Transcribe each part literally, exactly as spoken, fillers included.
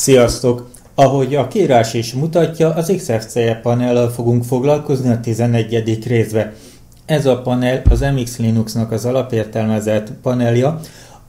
Sziasztok! Ahogy a kiírás is mutatja, az iksz ef cé e panellal fogunk foglalkozni a tizennegyedik részbe. Ez a panel az em iksz Linuxnak az alapértelmezett panelja,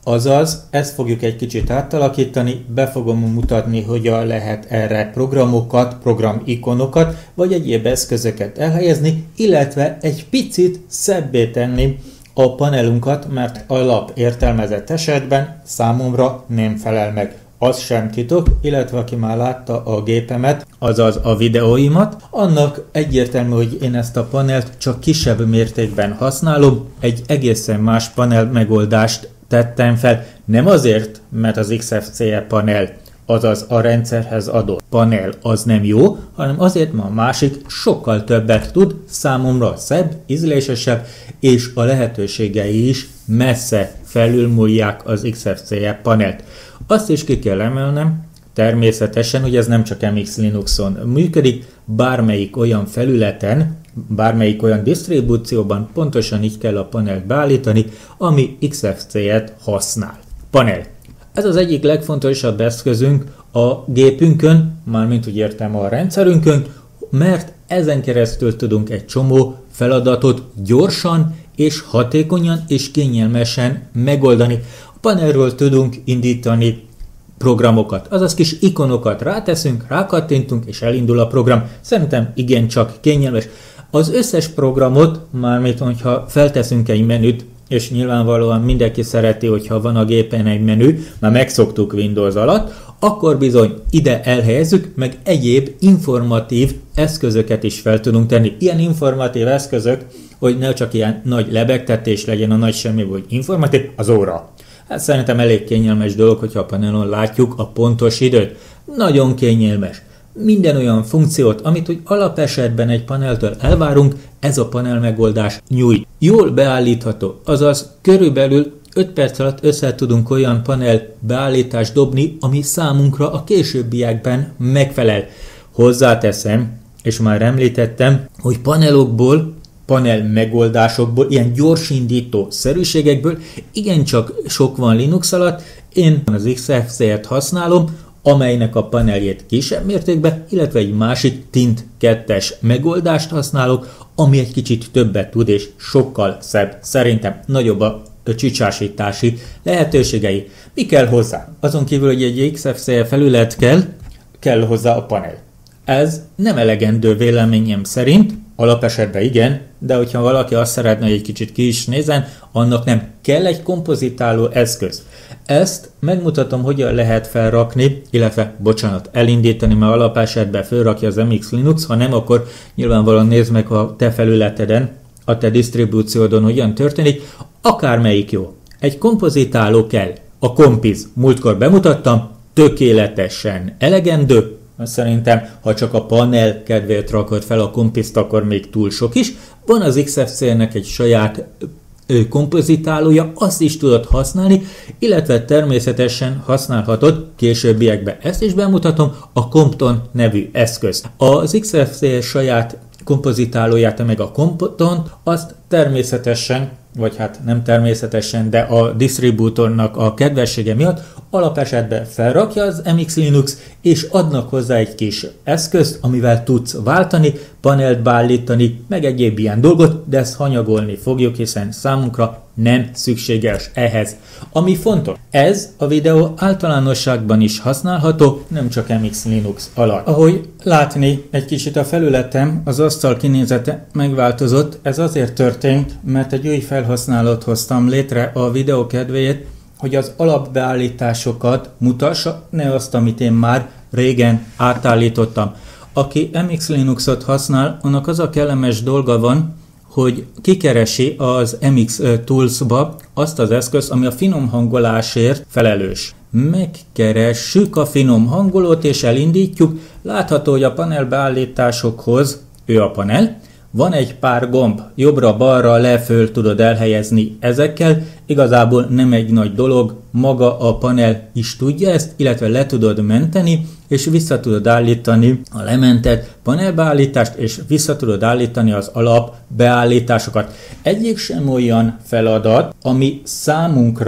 azaz ezt fogjuk egy kicsit átalakítani, be fogom mutatni, hogyan lehet erre programokat, programikonokat, vagy egyéb eszközöket elhelyezni, illetve egy picit szebbé tenni a panelunkat, mert alapértelmezett esetben számomra nem felel meg. Az sem titok, illetve aki már látta a gépemet, azaz a videóimat, annak egyértelmű, hogy én ezt a panelt csak kisebb mértékben használom, egy egészen más panel megoldást tettem fel, nem azért, mert az iksz ef cé e panel, azaz a rendszerhez adott panel az nem jó, hanem azért, mert a másik sokkal többet tud, számomra szebb, ízlésesebb, és a lehetőségei is messze felülmúlják az iksz ef cé e panelt. Azt is ki kell emelnem, természetesen, hogy ez nem csak em iksz Linuxon működik, bármelyik olyan felületen, bármelyik olyan disztribúcióban pontosan így kell a panelt beállítani, ami iksz ef cé et használ. Panel. Ez az egyik legfontosabb eszközünk a gépünkön, mármint úgy értem a rendszerünkön, mert ezen keresztül tudunk egy csomó feladatot gyorsan és hatékonyan és kényelmesen megoldani. A panelről tudunk indítani programokat, azaz kis ikonokat ráteszünk, rákattintunk és elindul a program. Szerintem igencsak kényelmes. Az összes programot, mármint hogyha felteszünk egy menüt, és nyilvánvalóan mindenki szereti, hogyha van a gépen egy menü, már megszoktuk Windows alatt, akkor bizony ide elhelyezzük, meg egyéb informatív eszközöket is fel tudunk tenni. Ilyen informatív eszközök, hogy ne csak ilyen nagy lebegtetés legyen a nagy semmi, vagy informatív, az óra. Hát szerintem elég kényelmes dolog, hogyha a panelon látjuk a pontos időt. Nagyon kényelmes. Minden olyan funkciót, amit úgy alapesetben egy paneltől elvárunk, ez a panel megoldás nyújt. Jól beállítható, azaz körülbelül öt perc alatt össze tudunk olyan panel beállítást dobni, ami számunkra a későbbiekben megfelel. Hozzáteszem, és már említettem, hogy panelokból, panel megoldásokból, ilyen gyorsindító szerűségekből igencsak sok van Linux alatt. Én az iksz ef cé et használom, amelynek a paneljét kisebb mértékben, illetve egy másik Tint kettes megoldást használok, ami egy kicsit többet tud és sokkal szebb. Szerintem nagyobb a csicsásítási lehetőségei. Mi kell hozzá? Azon kívül, hogy egy iksz ef cé e felület kell, kell hozzá a panel. Ez nem elegendő véleményem szerint, alapesetben igen, de hogyha valaki azt szeretne, hogy egy kicsit ki is nézzen, annak nem kell egy kompozitáló eszköz. Ezt megmutatom, hogyan lehet felrakni, illetve, bocsánat, elindítani, mert alapesetben felrakja az em iksz Linux, ha nem, akkor nyilvánvalóan nézd meg a te felületeden, a te disztribúciódon hogyan történik, akármelyik jó. Egy kompozitáló kell, a Compiz, múltkor bemutattam, tökéletesen elegendő. Szerintem, ha csak a panel kedvéért rakod fel a Compizt, akkor még túl sok is. Van az iksz ef cé e-nek egy saját ö, kompozitálója, azt is tudod használni, illetve természetesen használhatod későbbiekben. Ezt is bemutatom, a Compton nevű eszköz. Az iksz ef cé e saját kompozitálóját, meg a Comptont, azt természetesen, vagy hát nem természetesen, de a disztribútornak a kedvessége miatt alapesetben felrakja az em iksz Linux, és adnak hozzá egy kis eszközt, amivel tudsz váltani, panelt beállítani, meg egyéb ilyen dolgot, de ezt hanyagolni fogjuk, hiszen számunkra nem szükséges ehhez. Ami fontos, ez a videó általánosságban is használható, nem csak em iksz Linux alatt. Ahogy látni, egy kicsit a felületem, az asztal kinézete megváltozott, ez azért történt, mert egy új felhasználót hoztam létre a videó kedvéért, hogy az alapbeállításokat mutassa, ne azt, amit én már régen átállítottam. Aki em iksz Linuxot használ, annak az a kellemes dolga van, hogy kikeresi az em iksz Tools-ba azt az eszközt, ami a finom hangolásért felelős. Megkeressük a finom hangolót és elindítjuk. Látható, hogy a panel beállításokhoz, ő a panel, van egy pár gomb, jobbra-balra le-föl tudod elhelyezni ezekkel, igazából nem egy nagy dolog, maga a panel is tudja ezt, illetve le tudod menteni, és vissza tudod állítani a lementett panelbeállítást, és vissza tudod állítani az alap beállításokat. Egyik sem olyan feladat, ami számunkra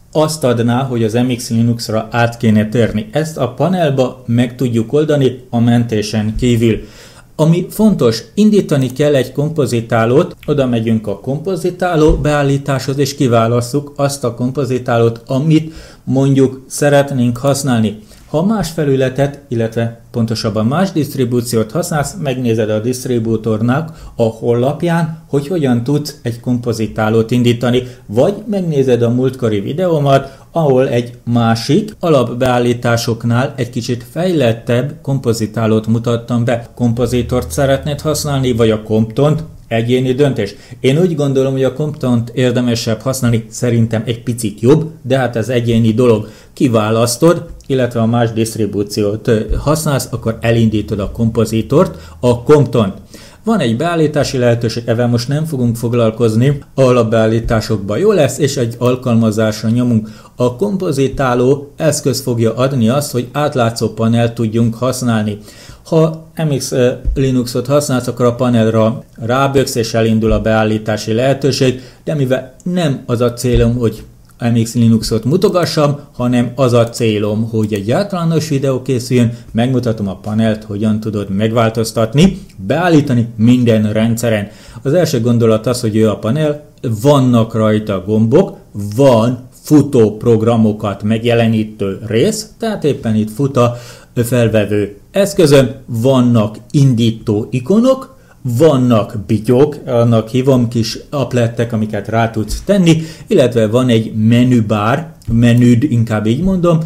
azt adná, hogy az em iksz Linuxra át kéne térni. Ezt a panelba meg tudjuk oldani a mentésen kívül. Ami fontos, indítani kell egy kompozitálót, oda megyünk a kompozitáló beállításhoz, és kiválasszuk azt a kompozitálót, amit mondjuk szeretnénk használni. Ha más felületet, illetve pontosabban más disztribúciót használsz, megnézed a disztribútornak a honlapján, hogy hogyan tudsz egy kompozitálót indítani, vagy megnézed a múltkori videómat, ahol egy másik alapbeállításoknál egy kicsit fejlettebb kompozitálót mutattam be. Kompozitort szeretnéd használni, vagy a Comptont? Egyéni döntés. Én úgy gondolom, hogy a Comptont érdemesebb használni, szerintem egy picit jobb, de hát ez egyéni dolog. Kiválasztod, illetve a más disztribúciót használsz, akkor elindítod a kompozitort, a Comptont. Van egy beállítási lehetőség, ezzel most nem fogunk foglalkozni, alapbeállításokban jó lesz, és egy alkalmazásra nyomunk. A kompozitáló eszköz fogja adni azt, hogy átlátszó panelt tudjunk használni. Ha em iksz Linuxot használsz, akkor a panelra ráböksz, és elindul a beállítási lehetőség, de mivel nem az a célom, hogy em iksz Linuxot mutogassam, hanem az a célom, hogy egy általános videó készüljön, megmutatom a panelt, hogyan tudod megváltoztatni, beállítani minden rendszeren. Az első gondolat az, hogy ő a panel, vannak rajta gombok, van futó programokat megjelenítő rész, tehát éppen itt fut a felvevő eszközön, vannak indító ikonok, vannak bityók, annak hívom kis applettek, amiket rá tudsz tenni, illetve van egy menübár, menüd, inkább így mondom,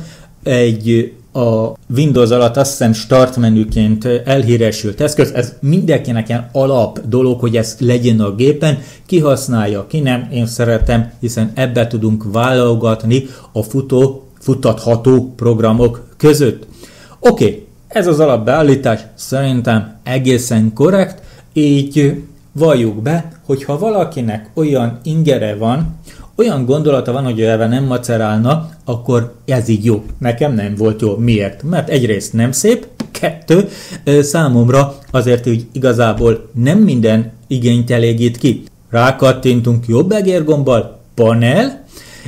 egy a Windows alatt azt hiszem start menüként elhíresült eszköz, ez mindenkinek ilyen alap dolog, hogy ez legyen a gépen, ki használja, ki nem, én szeretem, hiszen ebbe tudunk válogatni a futó, futatható programok között. Oké, okay, ez az alapbeállítás szerintem egészen korrekt, így valljuk be, hogy ha valakinek olyan ingere van, olyan gondolata van, hogy ő ebben nem macerálna, akkor ez így jó. Nekem nem volt jó. Miért? Mert egyrészt nem szép, kettő, számomra azért úgy igazából nem minden igényt elégít ki. Rákattintunk jobb egérgombbal, panel,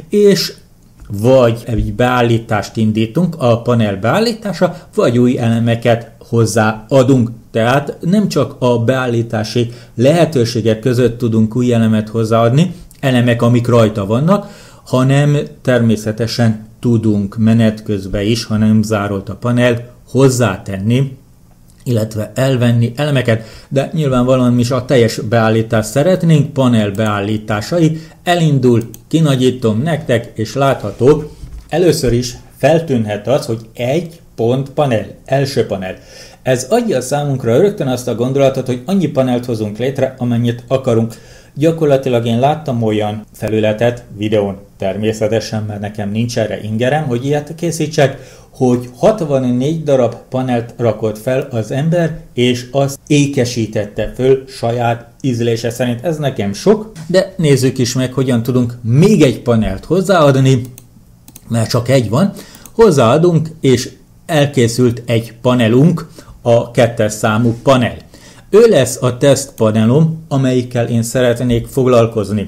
és vagy egy beállítást indítunk, a panel beállítása, vagy új elemeket hozzáadunk. Tehát nem csak a beállítási lehetőségek között tudunk új elemet hozzáadni, elemek, amik rajta vannak, hanem természetesen tudunk menet közben is, ha nem zárolt a panel, hozzátenni, illetve elvenni elemeket, de nyilvánvalóan is a teljes beállítást szeretnénk, panel beállításai, elindul, kinagyítom nektek, és látható, először is feltűnhet az, hogy egy pont panel, első panel. Ez adja számunkra rögtön azt a gondolatot, hogy annyi panelt hozunk létre, amennyit akarunk. Gyakorlatilag én láttam olyan felületet, videón természetesen, mert nekem nincs erre ingerem, hogy ilyet készítsek, hogy hatvannégy darab panelt rakott fel az ember, és azt ékesítette föl saját ízlése szerint. Ez nekem sok, de nézzük is meg, hogyan tudunk még egy panelt hozzáadni, mert csak egy van. Hozzáadunk, és elkészült egy panelunk, a kettes számú panel. Ő lesz a teszt panelom, amelyikkel én szeretnék foglalkozni.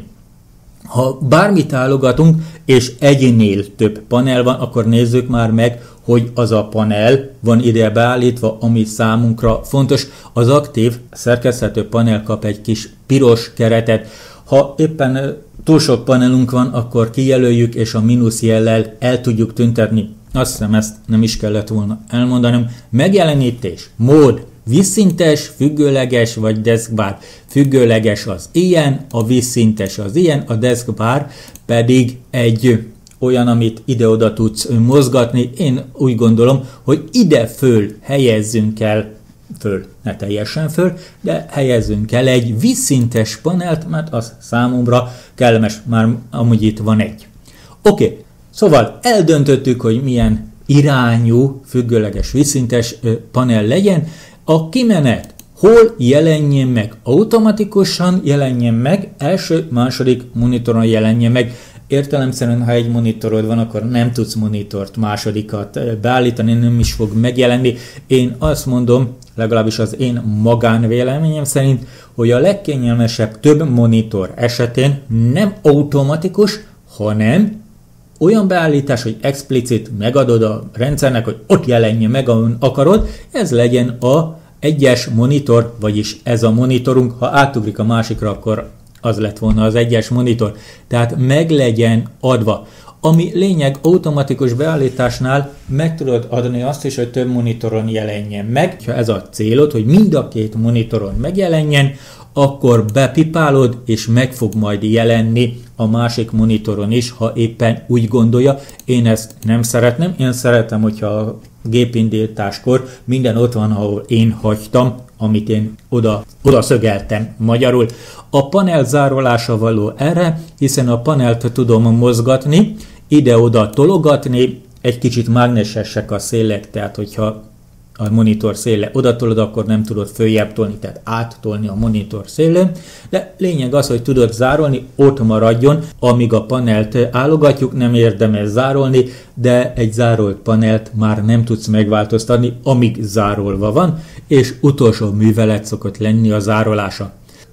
Ha bármit állogatunk, és egynél több panel van, akkor nézzük már meg, hogy az a panel van ide beállítva, ami számunkra fontos. Az aktív szerkeszthető panel kap egy kis piros keretet. Ha éppen túl sok panelunk van, akkor kijelöljük, és a mínusz jellel el tudjuk tüntetni. Azt hiszem, ezt nem is kellett volna elmondanom. Megjelenítés, mód, vízszintes, függőleges vagy deskbar. Függőleges az ilyen, a vízszintes az ilyen, a deskbar pedig egy olyan, amit ide-oda tudsz mozgatni. Én úgy gondolom, hogy ide föl helyezzünk el, föl, ne teljesen föl, de helyezzünk el egy vízszintes panelt, mert az számomra kellemes, már amúgy itt van egy. Oké, okay. Szóval eldöntöttük, hogy milyen irányú, függőleges, vízszintes panel legyen. A kimenet hol jelenjen meg? Automatikusan jelenjen meg, első, második monitoron jelenjen meg. Értelemszerűen, ha egy monitorod van, akkor nem tudsz monitort másodikat beállítani, nem is fog megjelenni. Én azt mondom, legalábbis az én magánvéleményem szerint, hogy a legkényelmesebb több monitor esetén nem automatikus, hanem olyan beállítás, hogy explicit megadod a rendszernek, hogy ott jelenje meg, ahol akarod, ez legyen a egyes monitor, vagyis ez a monitorunk, ha átugrik a másikra, akkor az lett volna az egyes monitor. Tehát meg legyen adva. Ami lényeg, automatikus beállításnál meg tudod adni azt is, hogy több monitoron jelenjen meg. Ha ez a célod, hogy mind a két monitoron megjelenjen, akkor bepipálod, és meg fog majd jelenni a másik monitoron is, ha éppen úgy gondolja. Én ezt nem szeretném, én szeretem, hogyha a gépindításkor minden ott van, ahol én hagytam, amit én oda, oda szögeltem magyarul. A panel zárolása való erre, hiszen a panelt tudom mozgatni, ide-oda tologatni, egy kicsit mágnesesek a szélek, tehát hogyha a monitor széle oda tolod, akkor nem tudod följebb tolni, tehát áttolni a monitor szélén, de lényeg az, hogy tudod zárolni, ott maradjon, amíg a panelt állogatjuk, nem érdemes zárolni, de egy zárolt panelt már nem tudsz megváltoztatni, amíg zárolva van, és utolsó művelet szokott lenni a zárolása.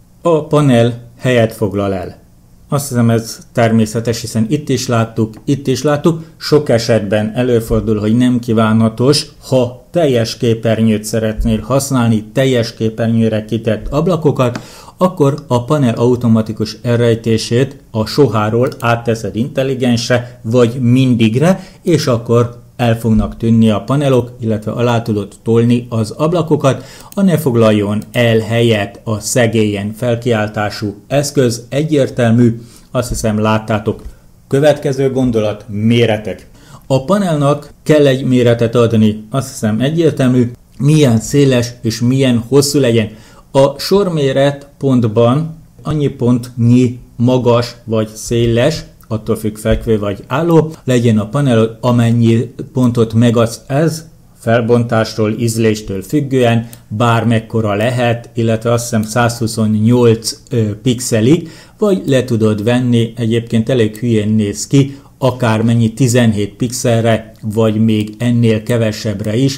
A panel helyet foglal el. Azt hiszem, ez természetes, hiszen itt is láttuk, itt is láttuk. Sok esetben előfordul, hogy nem kívánatos, ha teljes képernyőt szeretnél használni, teljes képernyőre kitett ablakokat, akkor a panel automatikus elrejtését a soháról átteszed intelligensre, vagy mindigre, és akkor el fognak tűnni a panelok, illetve alá tudod tolni az ablakokat, a ne foglaljon el helyet a szegélyen felkiáltású eszköz, egyértelmű, azt hiszem láttátok. Következő gondolat, méretek. A panelnak kell egy méretet adni, azt hiszem egyértelmű, milyen széles és milyen hosszú legyen. A sorméret pontban annyi pontnyi magas vagy széles, attól függ fekvő vagy álló, legyen a panel, amennyi pontot megadsz ez, felbontástól, ízléstől függően, bármekkora lehet, illetve azt hiszem száz huszonnyolc ö, pixelig, vagy le tudod venni, egyébként elég hülyén néz ki, akármennyi tizenhét pixelre, vagy még ennél kevesebbre is,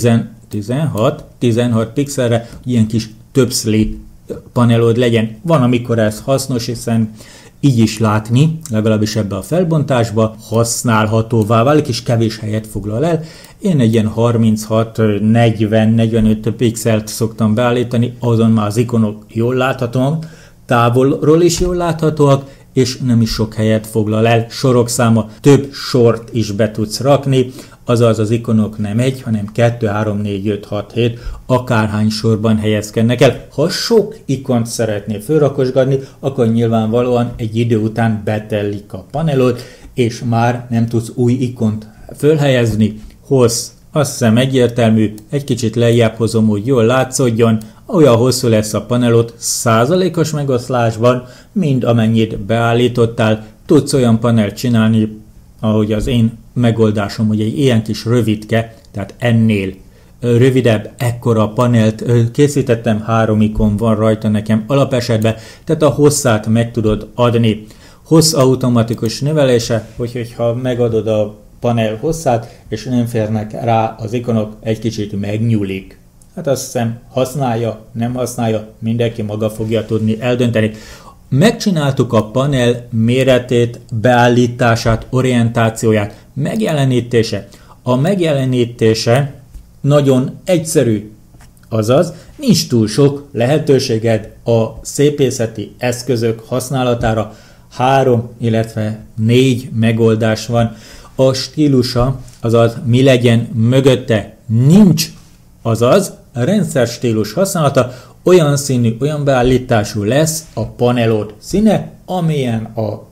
tizenhat, tizenhat pixelre, ilyen kis többszli panelod legyen. Van, amikor ez hasznos, hiszen így is látni, legalábbis ebbe a felbontásba, használhatóvá válik, és kevés helyet foglal el. Én egy ilyen harminchat, negyven, negyvenöt pixelt szoktam beállítani, azon már az ikonok jól láthatóak, távolról is jól láthatóak, és nem is sok helyet foglal el. Sorok száma, több sort is be tudsz rakni, azaz az ikonok nem egy, hanem kettő, három, négy, öt, hat, hét, akárhány sorban helyezkednek el. Ha sok ikont szeretnél fölrakosgatni, akkor nyilvánvalóan egy idő után betellik a panelod, és már nem tudsz új ikont fölhelyezni. Hossz, azt hiszem egyértelmű, egy kicsit lejjebb hozom, hogy jól látszódjon, olyan hosszú lesz a panelod százalékos megoszlásban, mind amennyit beállítottál. Tudsz olyan panelt csinálni, ahogy az én megoldásom, hogy egy ilyen kis rövidke, tehát ennél rövidebb, ekkora panelt készítettem, három ikon van rajta nekem alapesetben, tehát a hosszát meg tudod adni. Hossz automatikus növelése, hogy ha megadod a panel hosszát, és nem férnek rá az ikonok, egy kicsit megnyúlik. Hát azt hiszem, használja, nem használja, mindenki maga fogja tudni eldönteni. Megcsináltuk a panel méretét, beállítását, orientációját, megjelenítése. A megjelenítése nagyon egyszerű, azaz nincs túl sok lehetőséged a szépészeti eszközök használatára, három, illetve négy megoldás van. A stílusa, azaz mi legyen mögötte, nincs, azaz a rendszer stílus használata, olyan színű, olyan beállítású lesz a panelod színe, amilyen a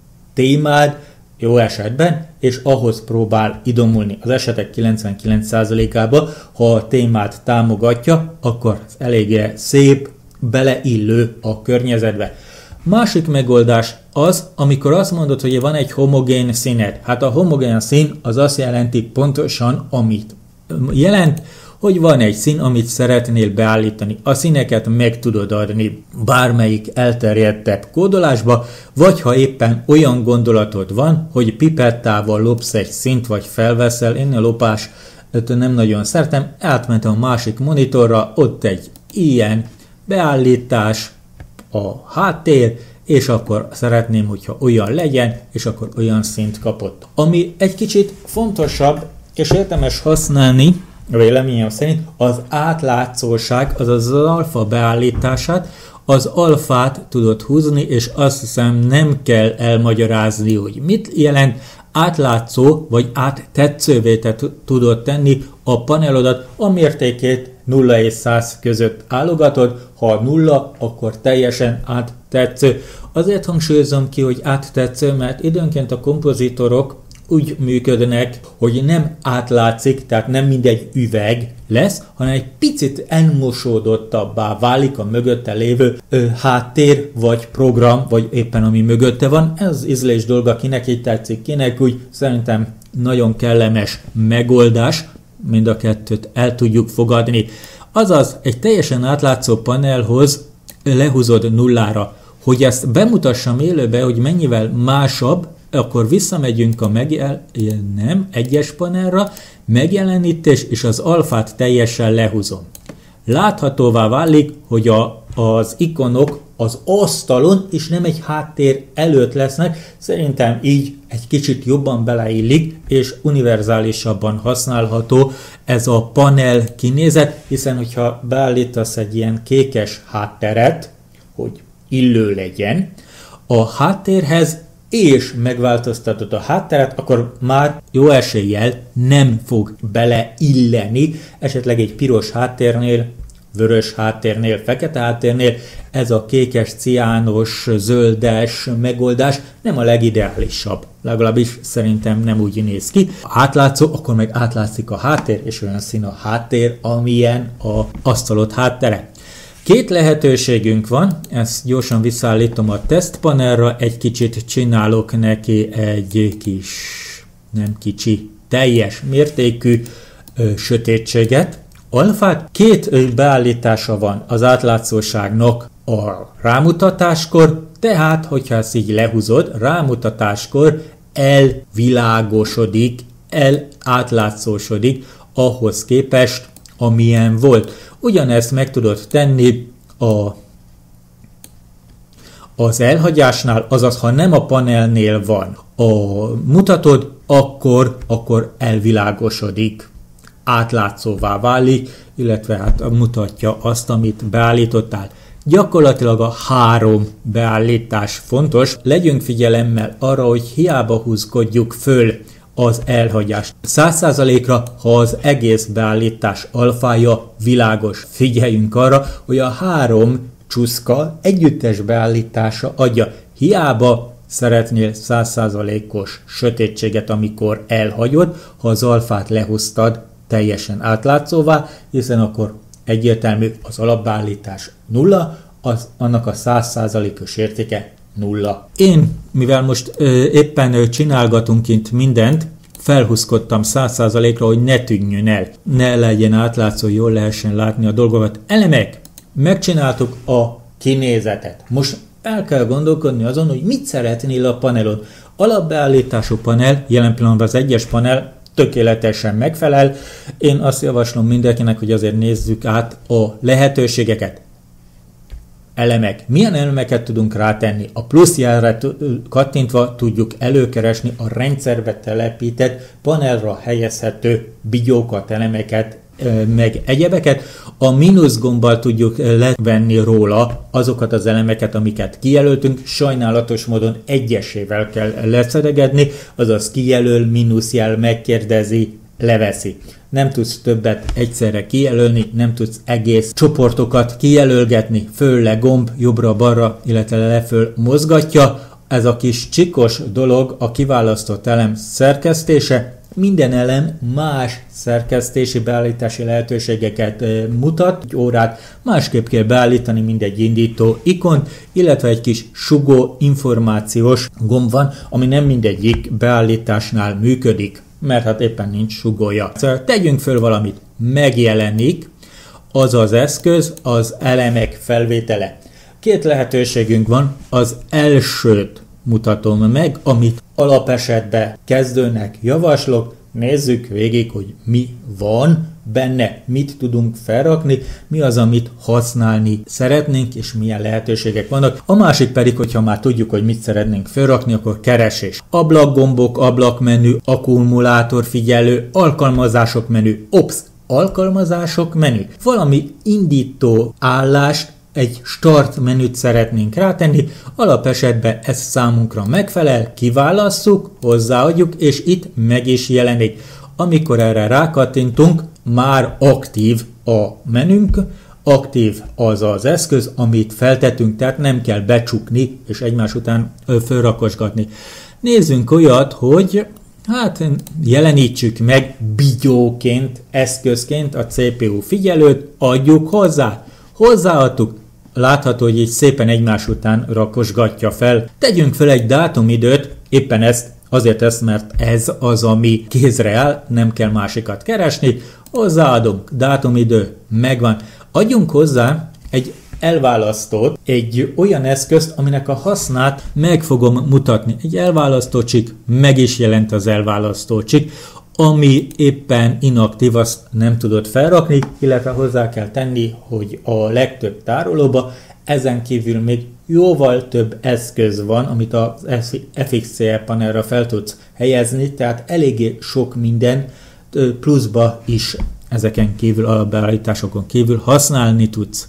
témád jó esetben, és ahhoz próbál idomulni. Az esetek kilencvenkilenc százalékában, ha a témát támogatja, akkor eléggé szép, beleillő a környezetbe. Másik megoldás az, amikor azt mondod, hogy van egy homogén színed. Hát a homogén szín az azt jelenti pontosan, amit jelent, hogy van egy szín, amit szeretnél beállítani. A színeket meg tudod adni bármelyik elterjedtebb kódolásba, vagy ha éppen olyan gondolatod van, hogy pipettával lopsz egy színt, vagy felveszel, én a lopás nem nagyon szeretem, átmentem a másik monitorra, ott egy ilyen beállítás, a háttér, és akkor szeretném, hogyha olyan legyen, és akkor olyan szint kapott. Ami egy kicsit fontosabb, és érdemes használni, véleményem szerint, az átlátszóság, azaz az alfa beállítását, az alfát tudod húzni, és azt hiszem nem kell elmagyarázni, hogy mit jelent, átlátszó vagy áttetszővé te tudod tenni a panelodat, a mértékét nulla és száz között állogatod, ha nulla, akkor teljesen áttetsző. Azért hangsúlyozom ki, hogy áttetsző, mert időnként a kompozitorok úgy működnek, hogy nem átlátszik, tehát nem mindegy üveg lesz, hanem egy picit elmosódottabbá válik a mögötte lévő ö, háttér, vagy program, vagy éppen ami mögötte van. Ez ízlés dolga, kinek így tetszik, kinek úgy. Szerintem nagyon kellemes megoldás, mind a kettőt el tudjuk fogadni. Azaz, egy teljesen átlátszó panelhoz lehúzod nullára. Hogy ezt bemutassam élőbe, hogy mennyivel másabb, akkor visszamegyünk a megjel... nem, egyes panelra, megjelenítés, és az alfát teljesen lehúzom. Láthatóvá válik, hogy a, az ikonok az asztalon, és nem egy háttér előtt lesznek. Szerintem így egy kicsit jobban beleillik, és univerzálisabban használható ez a panel kinézet, hiszen hogyha beállítasz egy ilyen kékes hátteret, hogy illő legyen, a háttérhez és megváltoztatod a hátteret, akkor már jó eséllyel nem fog beleilleni, esetleg egy piros háttérnél, vörös háttérnél, fekete háttérnél, ez a kékes, ciános, zöldes megoldás nem a legideálisabb. Legalábbis szerintem nem úgy néz ki. Ha átlátszó, akkor meg átlátszik a háttér, és olyan szín a háttér, amilyen a asztalod háttere. Két lehetőségünk van, ezt gyorsan visszaállítom a tesztpanelra, egy kicsit csinálok neki egy kis, nem kicsi, teljes mértékű ö, sötétséget. Alfát két beállítása van az átlátszóságnak a rámutatáskor, tehát, hogyha ezt így lehúzod, rámutatáskor elvilágosodik, el átlátszósodik ahhoz képest, amilyen volt. Ugyanezt meg tudod tenni a, az elhagyásnál, azaz ha nem a panelnél van, a mutatod, akkor, akkor elvilágosodik, átlátszóvá válik, illetve hát mutatja azt, amit beállítottál. Gyakorlatilag a három beállítás fontos. Legyünk figyelemmel arra, hogy hiába húzkodjuk föl az elhagyást száz százalékra, ha az egész beállítás alfája világos. Figyeljünk arra, hogy a három csúszka együttes beállítása adja. Hiába szeretnél száz százalékos sötétséget, amikor elhagyod, ha az alfát lehúztad teljesen átlátszóvá, hiszen akkor egyértelmű az alapbeállítás nulla, az, annak a száz százalékos értéke nulla. Én, mivel most ö, éppen ö, csinálgatunk itt mindent, felhúzkodtam száz százalékra, hogy ne tűnjön el, ne legyen átlátszó, jól lehessen látni a dolgokat. Elemek, megcsináltuk a kinézetet. Most el kell gondolkodni azon, hogy mit szeretnél a panelon. Alapbeállítású panel, jelen pillanatban az egyes panel tökéletesen megfelel. Én azt javaslom mindenkinek, hogy azért nézzük át a lehetőségeket. Elemek. Milyen elemeket tudunk rátenni? A plusz jelre kattintva tudjuk előkeresni a rendszerbe telepített, panelra helyezhető bigyókat, elemeket, meg egyebeket. A mínusz gombbal tudjuk levenni róla azokat az elemeket, amiket kijelöltünk. Sajnálatos módon egyesével kell leszedegedni, azaz kijelöl, mínuszjel megkérdezi, leveszi. Nem tudsz többet egyszerre kijelölni, nem tudsz egész csoportokat kijelölgetni, föl-le gomb, jobbra-balra, illetve leföl mozgatja. Ez a kis csikos dolog a kiválasztott elem szerkesztése. Minden elem más szerkesztési beállítási lehetőségeket mutat. Egy órát másképp kell beállítani, mindegy indító ikont, illetve egy kis sugó információs gomb van, ami nem mindegyik beállításnál működik, mert hát éppen nincs sugója. Szóval tegyünk föl valamit, megjelenik az az eszköz, az elemek felvétele. Két lehetőségünk van, az elsőt mutatom meg, amit alapesetben kezdőnek javaslok, nézzük végig, hogy mi van benne, mit tudunk felrakni, mi az, amit használni szeretnénk, és milyen lehetőségek vannak. A másik pedig, hogyha már tudjuk, hogy mit szeretnénk felrakni, akkor keresés. Ablakgombok, ablakmenü, akkumulátor figyelő, alkalmazások menü, ops, alkalmazások menü. Valami indító állást, egy start menüt szeretnénk rátenni, alapesetben ez számunkra megfelel, kiválasszuk, hozzáadjuk, és itt meg is jelenik. Amikor erre rákattintunk, már aktív a menünk, aktív az az eszköz, amit feltettünk, tehát nem kell becsukni és egymás után fölrakosgatni. Nézzünk olyat, hogy hát jelenítsük meg bigyóként, eszközként a cé pé u figyelőt, adjuk hozzá. Hozzáadtuk, látható, hogy így szépen egymás után rakosgatja fel. Tegyünk fel egy dátumidőt, éppen ezt, azért ezt, mert ez az, ami kézre áll, nem kell másikat keresni. Hozzáadunk, dátumidő, megvan. Adjunk hozzá egy elválasztót, egy olyan eszközt, aminek a hasznát meg fogom mutatni. Egy elválasztócsik, meg is jelent az elválasztócsik, ami éppen inaktív, azt nem tudod felrakni, illetve hozzá kell tenni, hogy a legtöbb tárolóba ezen kívül még jóval több eszköz van, amit az ef iksz cé e panelra fel tudsz helyezni, tehát eléggé sok minden pluszba is ezeken kívül, alapbeállításokon kívül használni tudsz.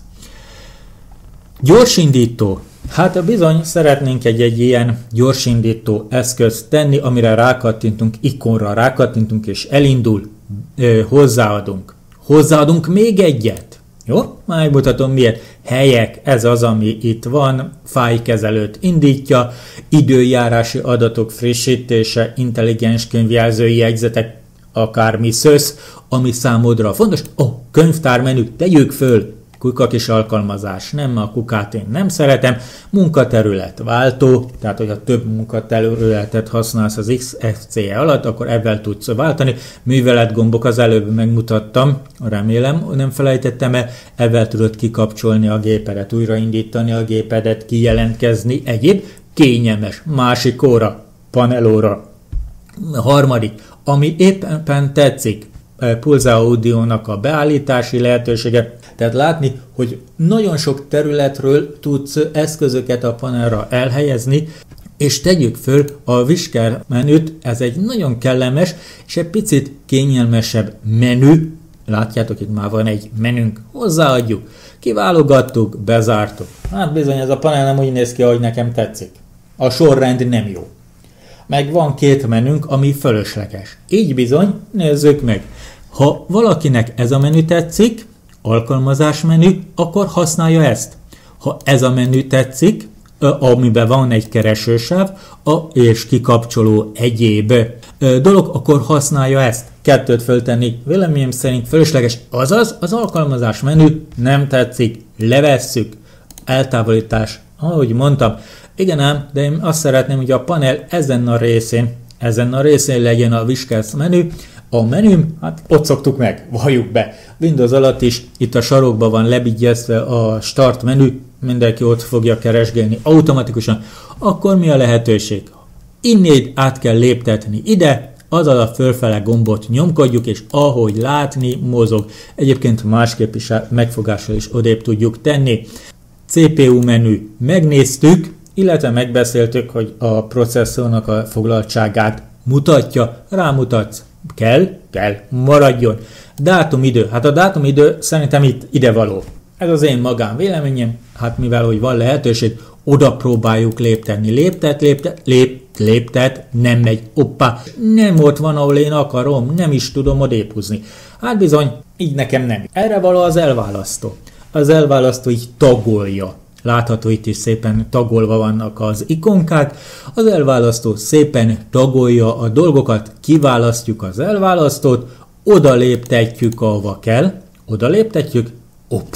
Gyorsindító. Hát bizony szeretnénk egy, egy ilyen gyorsindító eszközt tenni, amire rákattintunk, ikonra rákattintunk, és elindul, ö, hozzáadunk. Hozzáadunk még egyet. Jó? Megmutatom miért. Helyek, ez az, ami itt van, fájlkezelőt indítja, időjárási adatok frissítése, intelligens könyvjelzői jegyzetek, akármi szösz, ami számodra fontos. Ó, oh, könyvtármenü, tegyük föl, kuka kis alkalmazás, nem, a kukát én nem szeretem, munkaterület váltó, tehát hogyha több munkaterületet használsz az iksz ef cé e alatt, akkor ebben tudsz váltani. Műveletgombok, az előbb megmutattam, remélem, nem felejtettem el, ebben tudod kikapcsolni a gépedet, újraindítani a gépedet, kijelentkezni, egyéb kényelmes, másik óra, panelóra. Harmadik, ami éppen tetszik, Pulse Audio-nak a beállítási lehetősége, tehát látni, hogy nagyon sok területről tudsz eszközöket a panelra elhelyezni, és tegyük föl a Whisker menüt, ez egy nagyon kellemes és egy picit kényelmesebb menü, látjátok, itt már van egy menünk, hozzáadjuk, kiválogattuk, bezártuk. Hát bizony ez a panel nem úgy néz ki, ahogy nekem tetszik. A sorrend nem jó. Meg van két menünk, ami fölösleges. Így bizony, nézzük meg. Ha valakinek ez a menü tetszik, alkalmazás menü, akkor használja ezt. Ha ez a menü tetszik, amiben van egy keresősáv a, és kikapcsoló egyéb dolog, akkor használja ezt. Kettőt föltenni, véleményem szerint fölösleges, azaz az alkalmazás menü nem tetszik, levesszük, eltávolítás, ahogy mondtam. Igen ám, de én azt szeretném, hogy a panel ezen a részén, ezen a részén legyen a Whisker menü. A menüm, hát ott szoktuk meg, valljuk be. Windows alatt is itt a sarokban van lebigyezve a start menü, mindenki ott fogja keresgélni automatikusan. Akkor mi a lehetőség? Innét át kell léptetni ide, azzal a fölfele gombot nyomkodjuk, és ahogy látni, mozog. Egyébként másképp is megfogással is odébb tudjuk tenni. cé pé u menü megnéztük, illetve megbeszéltük, hogy a processzornak a foglaltságát mutatja, rámutatsz. Kell? Kell. Maradjon. Dátumidő. Hát a dátumidő szerintem itt idevaló. Ez az én magán véleményem. Hát mivel, hogy van lehetőség, oda próbáljuk léptetni. Léptet, léptet, lép, léptet, nem megy. Oppá, nem ott van, ahol én akarom, nem is tudom odébb húzni. Hát bizony, így nekem nem. Erre való az elválasztó. Az elválasztó így tagolja. Látható, itt is szépen tagolva vannak az ikonkák. Az elválasztó szépen tagolja a dolgokat, kiválasztjuk az elválasztót, oda léptetjük, ahova kell, oda léptetjük, ops,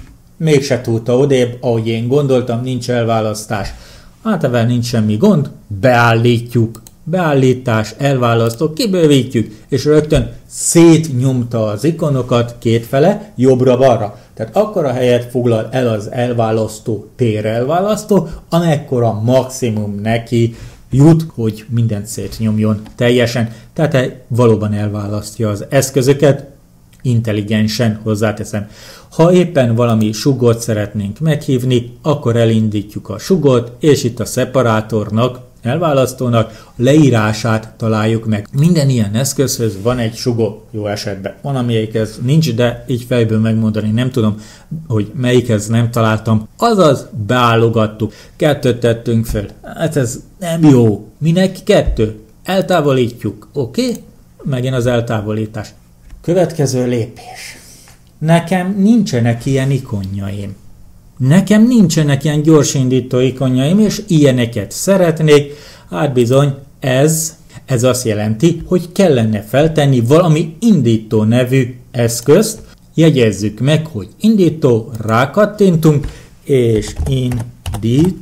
mégse tudta odébb, ahogy én gondoltam, nincs elválasztás. Hát ebben nincs semmi gond, beállítjuk, beállítás, elválasztó, kibővítjük, és rögtön szétnyomta az ikonokat kétfele, jobbra-balra. Tehát akkora helyet foglal el az elválasztó, térelválasztó, amekkora maximum neki jut, hogy mindent szétnyomjon teljesen. Tehát valóban elválasztja az eszközöket, intelligensen hozzáteszem. Ha éppen valami sugót szeretnénk meghívni, akkor elindítjuk a sugót, és itt a szeparátornak, elválasztónak a leírását találjuk meg. Minden ilyen eszközhöz van egy sugó, jó esetben. Van, amelyikhez nincs, de így fejből megmondani nem tudom, hogy melyikhez nem találtam. Azaz beállogattuk. Kettőt tettünk fel. Hát ez nem jó. Minek kettő? Eltávolítjuk. Oké? Okay? Megint az eltávolítás. Következő lépés. Nekem nincsenek ilyen ikonjaim. Nekem nincsenek ilyen gyorsindító ikonjaim, és ilyeneket szeretnék. Hát bizony, ez, ez azt jelenti, hogy kellene feltenni valami indító nevű eszközt. Jegyezzük meg, hogy indító, rákattintunk, és indít,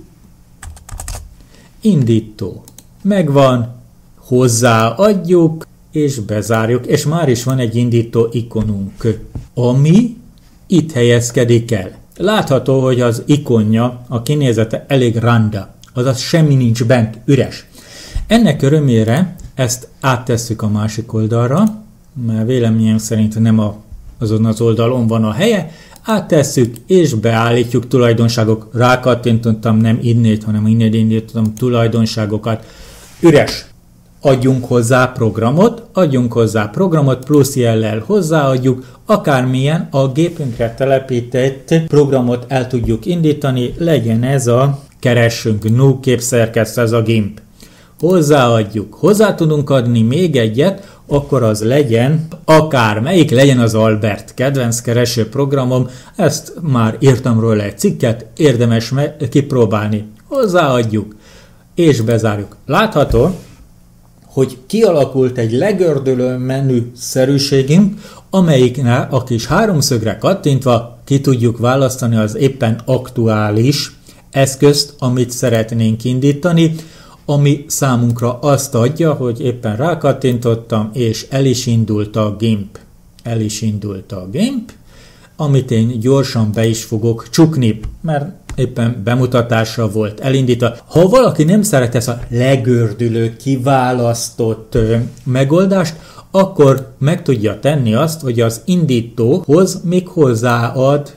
indító. Megvan, hozzáadjuk, és bezárjuk, és már is van egy indító ikonunk, ami itt helyezkedik el. Látható, hogy az ikonja, a kinézete elég randa, azaz semmi nincs bent, üres. Ennek örömére ezt áttesszük a másik oldalra, mert véleményem szerint nem a, azon az oldalon van a helye, áttesszük és beállítjuk tulajdonságok. Rákattintottam nem innét, hanem innét indítottam tulajdonságokat. Üres. Adjunk hozzá programot, adjunk hozzá programot, plusz jellel hozzáadjuk, akármilyen a gépünkre telepített programot el tudjuk indítani, legyen ez a keressünk, nu képszerkeszt, ez a gimp. Hozzáadjuk, hozzá tudunk adni még egyet, akkor az legyen, akármelyik, legyen az Albert, kedvenc kereső programom, ezt már írtam róla egy cikket, érdemes kipróbálni. Hozzáadjuk, és bezárjuk. Látható, hogy kialakult egy legördülő menü szerűségünk, amelyiknál a kis háromszögre kattintva ki tudjuk választani az éppen aktuális eszközt, amit szeretnénk indítani, ami számunkra azt adja, hogy éppen rákattintottam, és el is indult a gimp. El is indult a gimp, amit én gyorsan be is fogok csukni, mert éppen bemutatásra volt elindítva. Ha valaki nem szeret ezt a legördülő, kiválasztott ö, megoldást, akkor meg tudja tenni azt, hogy az indítóhoz még hozzáad,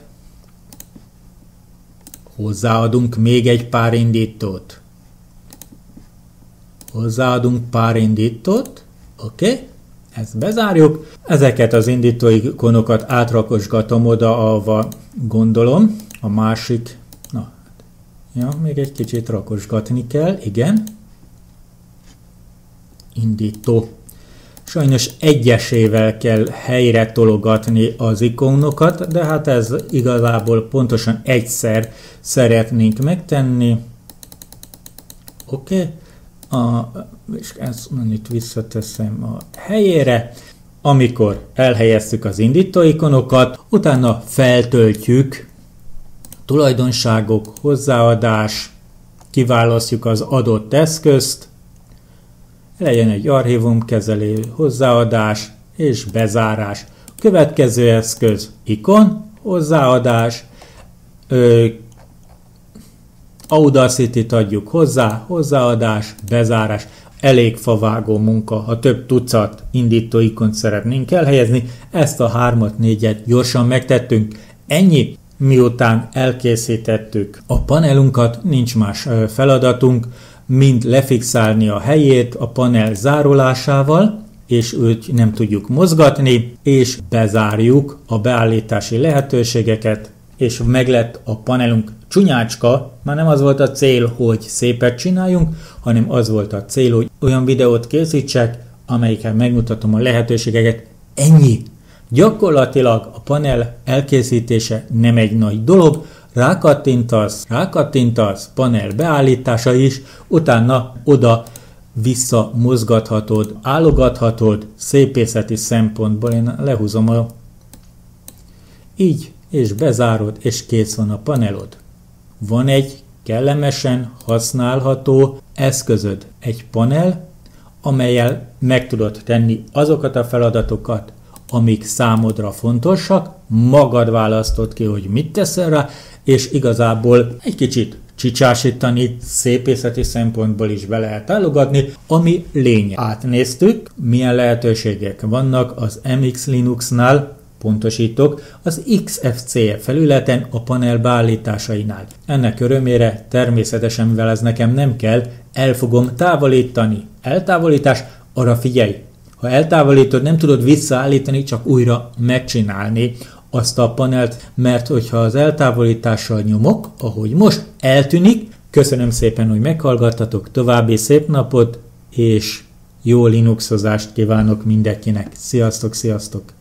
hozzáadunk még egy pár indítót. Hozzáadunk pár indítót, oké? Okay? Ezt bezárjuk. Ezeket az indító ikonokat átrakosgatom oda, ahova gondolom. A másik, na, ja, még egy kicsit rakosgatni kell, igen. Indító. Sajnos egyesével kell helyre tologatni az ikonokat, de hát ez igazából pontosan egyszer szeretnénk megtenni. Oké. Okay. A, és ezt itt visszateszem a helyére. Amikor elhelyeztük az indító ikonokat, utána feltöltjük tulajdonságok, hozzáadás, kiválasztjuk az adott eszközt, legyen egy archívumkezelő, hozzáadás és bezárás. Következő eszköz ikon, hozzáadás, ö, Audacity-t adjuk hozzá, hozzáadás, bezárás. Elég favágó munka, ha több tucat indító ikont szeretnénk elhelyezni, ezt a hármat, négyet gyorsan megtettünk. Ennyi, miután elkészítettük a panelunkat, nincs más feladatunk, mint lefixálni a helyét a panel zárolásával, és őt nem tudjuk mozgatni, és bezárjuk a beállítási lehetőségeket, és meglett a panelunk csúnyácska. Már nem az volt a cél, hogy szépet csináljunk, hanem az volt a cél, hogy olyan videót készítsek, amelyikkel megmutatom a lehetőségeket. Ennyi! Gyakorlatilag a panel elkészítése nem egy nagy dolog, rákattintasz, rákattintasz, panel beállítása is, utána oda vissza mozgathatod, állogathatod, szépészeti szempontból. Én lehúzom a... így, és bezárod, és kész van a panelod. Van egy kellemesen használható eszközöd, egy panel, amellyel meg tudod tenni azokat a feladatokat, amik számodra fontosak, magad választod ki, hogy mit teszel rá, és igazából egy kicsit csicsásítani, szépészeti szempontból is be lehet állogatni, ami lényeg. Átnéztük, milyen lehetőségek vannak az em iksz Linuxnál, pontosítok, az iksz ef cé e felületen a panel beállításainál. Ennek örömére természetesen, mivel ez nekem nem kell, el fogom távolítani. Eltávolítás, arra figyelj! Ha eltávolítod, nem tudod visszaállítani, csak újra megcsinálni azt a panelt, mert hogyha az eltávolítással nyomok, ahogy most, eltűnik. Köszönöm szépen, hogy meghallgattatok, további szép napot, és jó Linuxozást kívánok mindenkinek. Sziasztok, sziasztok!